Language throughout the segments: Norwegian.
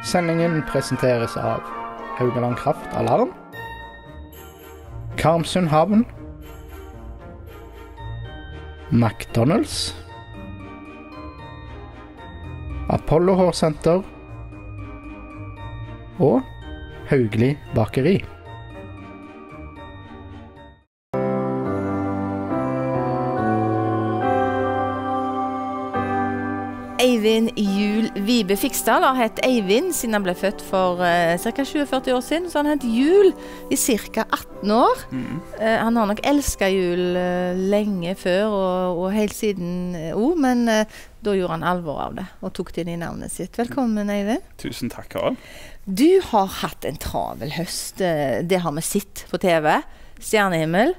Sendingen presenteres av Haugaland Kraft Alarm, Karmsund Havn, McDonald's, Apollo Hårsenter og Haugli Bakeri. Eivind Juel Vibe Fiksdal har hett Eivind siden han ble født for ca. 20-40 år siden, så han har hett Juel i ca. 18 år. Han har nok elsket jul lenge før og helt siden men da gjorde han alvor av det og tok det inn i navnet sitt. Velkommen, Eivind. Tusen takk, Karl. Du har hatt en travel høst, det har vi sett på TV, Stjernehimmel.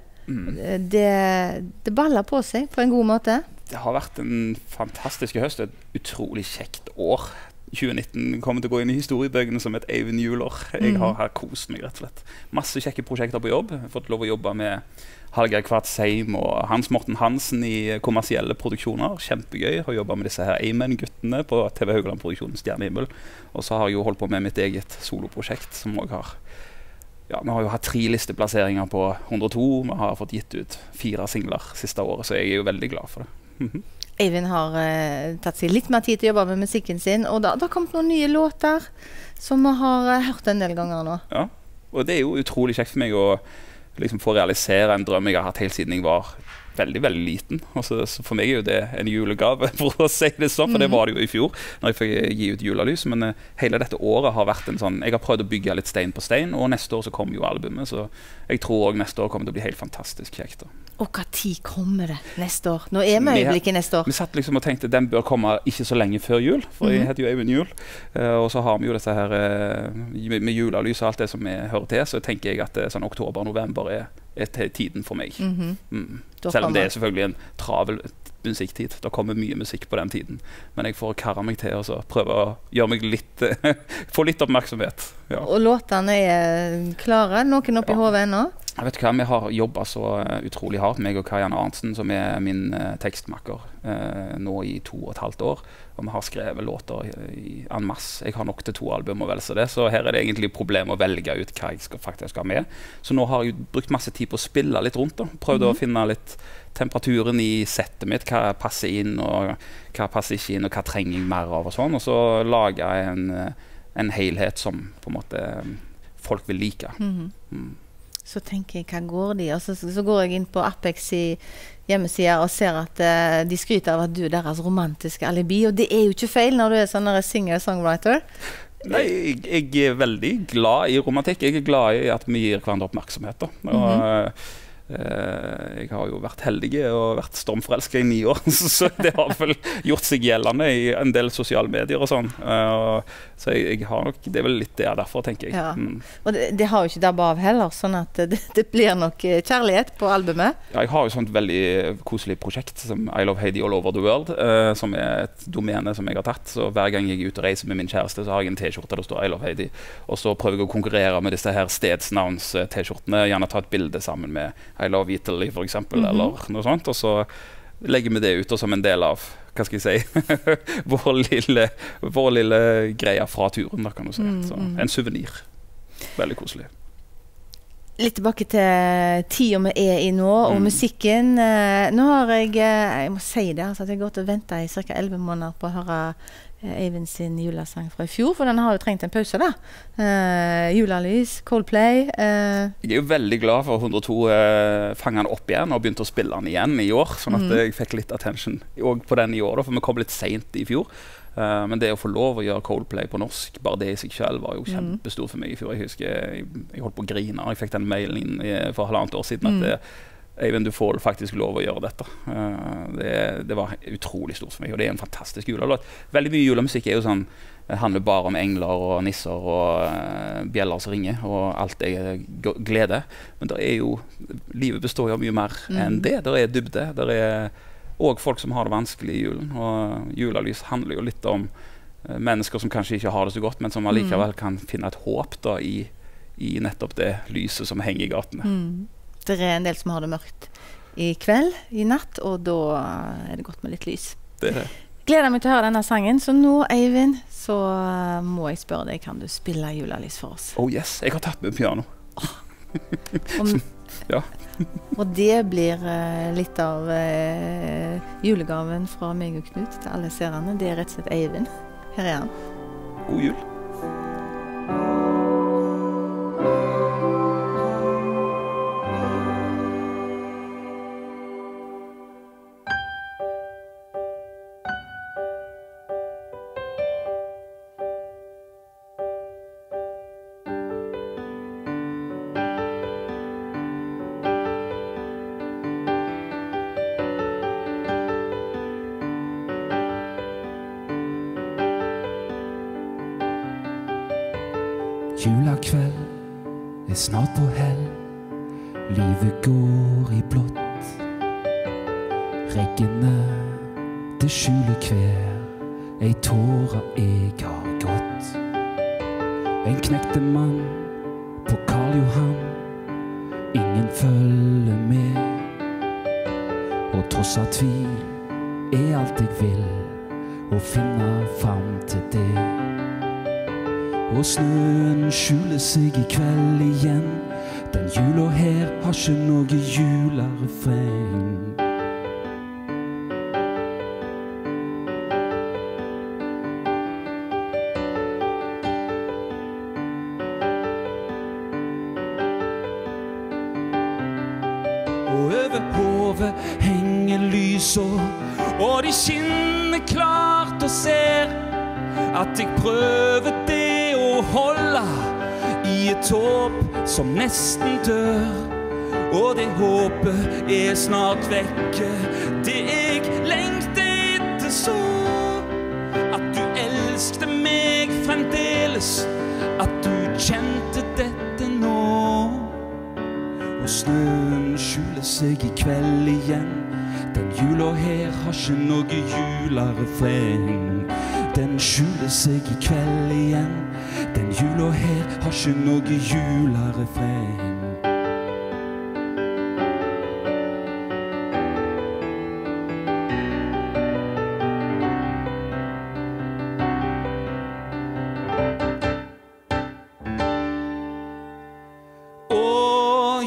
Det baller på seg på en god måte. Det har vært en fantastisk høst, et utrolig kjekt år. 2019 kommer til å gå inn i historiebøkene som et Eivind Juel-år. Jeg har her kost meg, rett og slett. Masse kjekke prosjekter på jobb. Jeg har fått lov å jobbe med Hallgeir Kvartsheim og Hans Morten Hansen i kommersielle produksjoner. Kjempegøy. Jeg har jobbet med disse her Amen-guttene på TV Haugaland-produksjonen Stjernehimmel. Og så har jeg jo holdt på med mitt eget soloprosjekt, som også har... Ja, vi har jo hatt 3 listeplasseringer på 102. Vi har fått gitt ut 4 singler siste året, så jeg er jo veldig glad for det. Eivind har tatt seg litt mer tid til å jobbe med musikken sin, og da har kommet noen nye låter som vi har hørt en del ganger nå. Ja, og det er jo utrolig kjekt for meg å liksom få realisere en drøm jeg har hatt helt siden jeg var veldig, veldig liten. Og så for meg er jo det en julegave, for å si det sånn, for det var det jo i fjor, når jeg fikk gi ut Julalys. Men hele dette året har vært en sånn, jeg har prøvd å bygge litt stein på stein, og neste år så kommer jo albumet, så jeg tror også neste år kommer til å bli helt fantastisk kjekt. Og hva tid kommer det neste år? Nå er vi øyeblikket neste år. Vi satt liksom og tenkte den bør komme ikke så lenge før jul, for jeg heter jo Eivind Juel. Og så har vi jo dette her med Julalys og alt det som vi hører til, så tenker jeg at sånn oktober-november er tiden for meg. Selv om det er selvfølgelig en travel musikktid. Da kommer mye musikk på den tiden. Men jeg får karre meg til og prøve å gjøre meg litt få litt oppmerksomhet. Ja. Og låtene er klare? Noen opp i hodet ennå? Jeg vet hva, vi har jobbet så utrolig hardt, meg og Kajan Arntzen, som er min tekstmakker, nå i 2,5 år. Og vi har skrevet låter i en masse. Jeg har nok til 2 album å velge det, så her er det egentlig problem å velge ut hva jeg faktisk skal ha med. Så nå har jeg brukt masse tid på å spille litt rundt, prøvd å finne litt temperaturen i settet mitt, hva passer inn, og hva passer ikke inn, og hva trenger jeg mer av og sånn. Og så lager jeg en helhet som på en måte folk vil like. Så tenker jeg, hva går de? Og så går jeg inn på Apex i hjemmesida og ser at de skryter av at du er deres romantiske alibi, og det er jo ikke feil når du er sånn singer-songwriter. Nei, jeg er veldig glad i romantikk. Jeg er glad i at vi gir hverandre oppmerksomhet. Og jeg har jo vært heldig og vært stormforelsket i 9 år, så det har vel gjort seg gjeldende i en del sosiale medier og sånn. Så jeg har nok, det er vel litt det derfor, tenker jeg. Ja. Og det har jo ikke dabba av heller, sånn at det blir nok kjærlighet på albumet. Ja, jeg har jo sånt veldig koselig prosjekt som I Love Heidi All Over The World, som er et domene som jeg har tatt. Så hver gang jeg er ute og reiser med min kjæreste, så har jeg en t-skjorte der det står I Love Heidi. Og så prøver jeg å konkurrere med disse her stedsnavns t-skjortene, gjerne ta et bilde sammen med I Love Italy, for eksempel, eller noe sånt. Og så legger vi det ut som en del av, hva skal jeg si, vår lille greie fra turen, da kan du si. Så, en souvenir. Veldig koselig. Litt tilbake til tiden vi er i nå, og musikken. Nå har jeg må si det, altså, at jeg har gått og ventet i ca. 11 måneder på å høre Eivind sin julesang fra i fjor, for den har jo trengt en pause da. Julalys, Coldplay. Jeg er jo veldig glad for 102 fanget den opp igjen og begynte å spille den igjen i år, sånn at jeg fikk litt attention også på den i år, da, for vi kom litt sent i fjor. Men det å få lov å gjøre Coldplay på norsk, bare det i seg selv var jo kjempestor for meg i fjor. Jeg husker jeg holdt på å grine, og jeg fikk den mailen for 1,5 år siden at Eivind, du får faktisk lov å gjøre dette. Det var utrolig stort for meg, og det er en fantastisk julelåt. Veldig mye julemusikk er jo sånn, det handler bare om engler og nisser og bjeller som ringer, og alt er glede. Men det er jo, livet består jo av mye mer enn det. Det er dybde, det er også folk som har det vanskelig i julen, og Julalys handler jo litt om mennesker som kanskje ikke har det så godt, men som allikevel kan finne et håp da, i nettopp det lyset som henger i gatene. Det er en del som har det mørkt i kveld, i natt, og da er det godt med litt lys. Det er det. Gleder meg til å høre denne sangen. Så nå, Eivind, så må jeg spørre deg, kan du spille Julalys for oss? Oh yes, jeg har tatt med piano. Ja. Og det blir litt av julegaven fra meg og Knut til alle seerne. Det rett og slett Eivind. Her han. God jul. Julakveld snart på hell, livet går I blått. Reggene, det skjuler hver ei tåre jeg har gått. En knekte mann på Karl Johan, ingen følger med. Og tross av tvil alt jeg vil, å finne fram til det. Og snøen skjuler seg I kveld igjen. Den jula her har ikke noe julerefreng. Og over hodet henger lysår, og de skinner klart og ser at jeg prøver det å holde I et håp som nesten dør. Og det håpet snart vekke, det jeg lengter etter så. At du elskte meg fremdeles, at du kjente dette nå. Og snøen skjuler seg I kveld igjen. Den jula her har ikke noe julerefreng. Den skjuler seg I kveld igjen. Den jula her har ikke noe julerefreng. Å,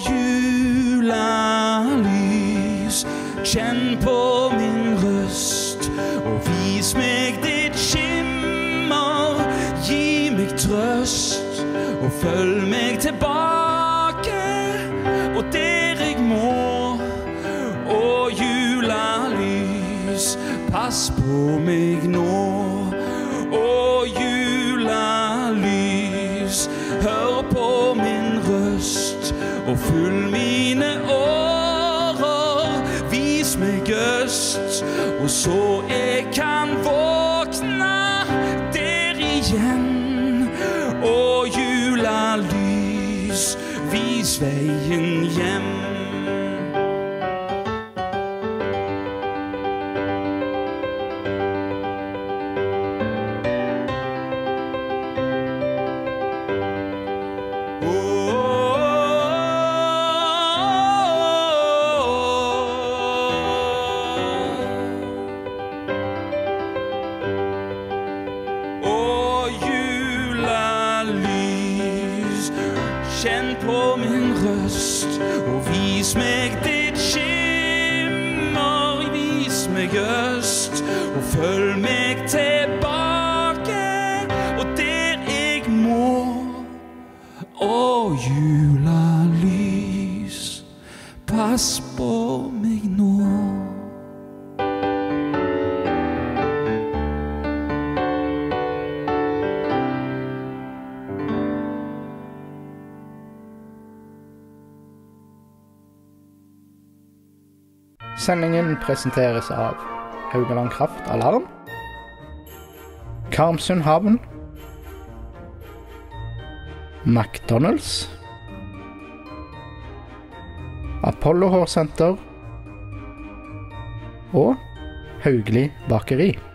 julalys, kjenn på min røst, og vis meg ditt skimmer, gi meg trøst, og følg meg tilbake, og der jeg må. Å, julalys, pass på meg nå. Å, julalys, hør på min røst, og fyll mine årer. Vis meg øst, og så jeg kan våkne der igjen. Å, julalys, vis veien hjem. Kjenn på min røst, og vis meg ditt skimmer. Vis meg øst, og følg meg tilbake, og der jeg må. Å, julalys, pass på meg nå. Sendingen presenteres av Haugaland Kraft Alarm, Karmsund Havn, McDonald's, Apollo Hårsenter og Haugli Bakeri.